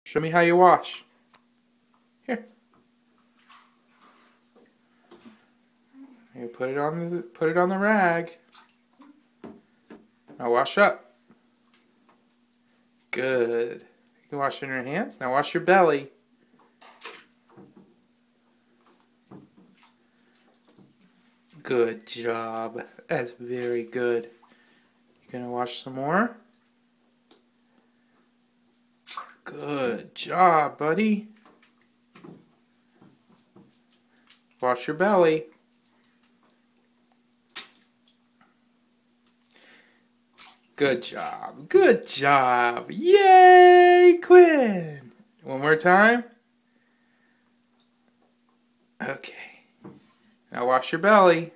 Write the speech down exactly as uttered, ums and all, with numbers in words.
Show me how you wash. Here. You put it on the put it on the rag. Now wash up. Good. You can wash in your hands. Now wash your belly. Good job. That's very good. You gonna wash some more? Good job, buddy. Wash your belly. Good job. Good job. Yay, Quinn. One more time. Okay. Now wash your belly.